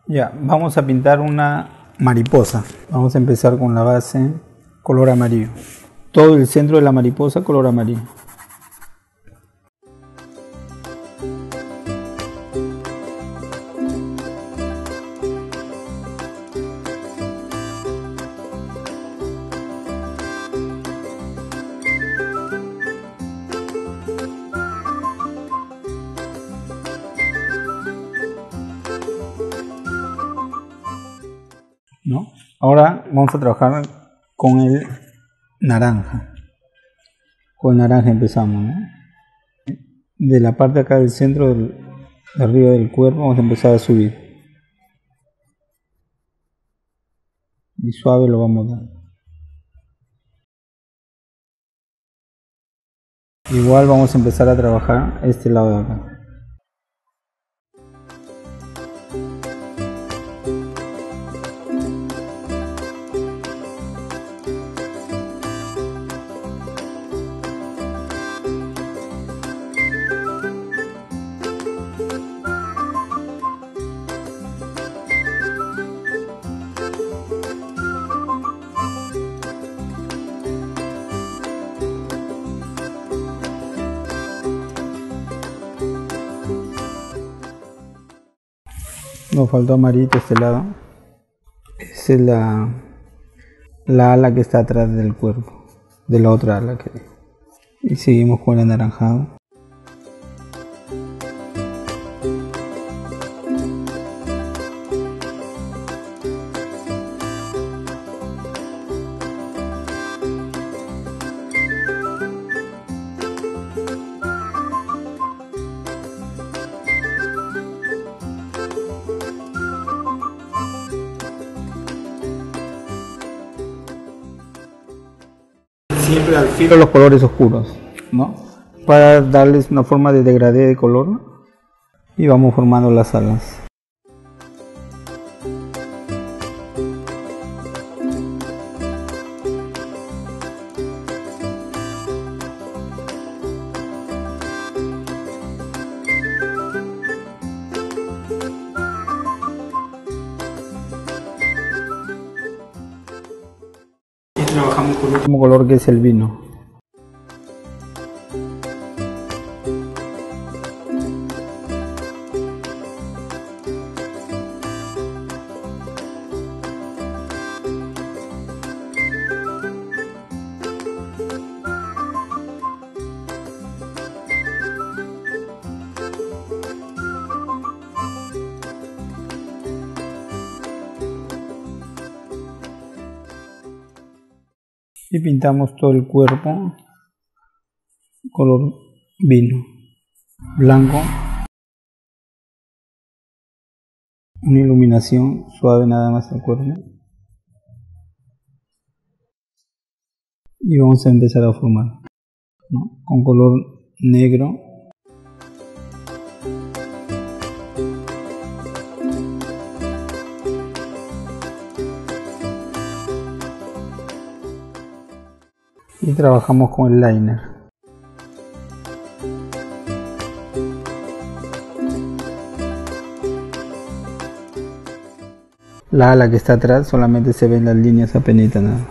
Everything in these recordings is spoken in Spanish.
Ya, vamos a pintar una mariposa. Vamos a empezar con la base color amarillo. Todo el centro de la mariposa color amarillo. ¿No? Ahora vamos a trabajar con el naranja. Con el naranja empezamos, ¿no? De la parte acá del centro de arriba del cuerpo vamos a empezar a subir. Y suave lo vamos dando. Igual vamos a empezar a trabajar este lado de acá. Nos faltó amarillito este lado. Esa es la ala que está atrás del cuerpo, de la otra ala que... Y seguimos con el anaranjado. Siempre al filo los colores oscuros, ¿no? Para darles una forma de degradé de color y vamos formando las alas. Trabajamos con el último color que es el vino. Y pintamos todo el cuerpo color vino, blanco, una iluminación suave nada más al cuerpo y vamos a empezar a formar, ¿no? Con color negro. Y trabajamos con el liner. La ala que está atrás solamente se ven las líneas apenas nada.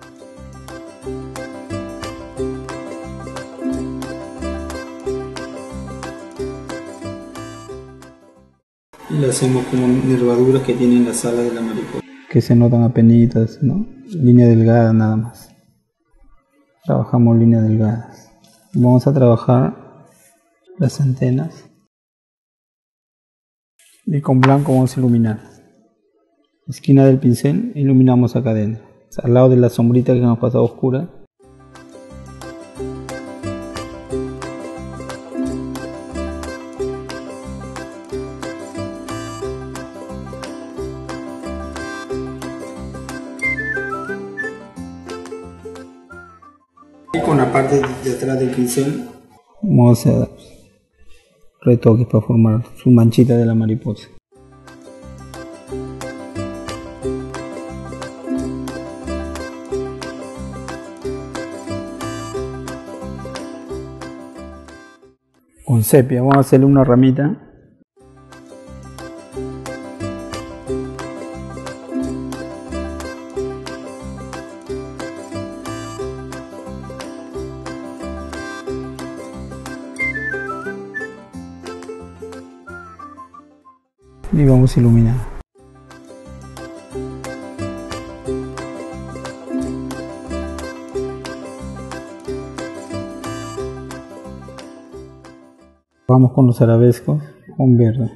Y lo hacemos como nervaduras que tienen las alas de la mariposa, que se notan apenas, ¿no? Línea delgada nada más. Trabajamos líneas delgadas. Vamos a trabajar las antenas y con blanco vamos a iluminar. Esquina del pincel iluminamos acá adentro, al lado de la sombrita que nos ha pasado oscura. Y con la parte de atrás del pincel vamos a dar retoques para formar su manchita de la mariposa. Con sepia vamos a hacerle una ramita. y vamos a iluminar. Vamos con los arabescos con verde.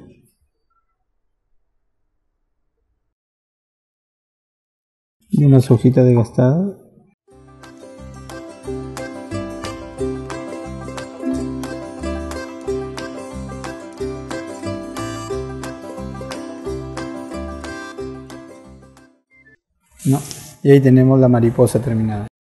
Y unas hojitas desgastadas. No, y ahí tenemos la mariposa terminada.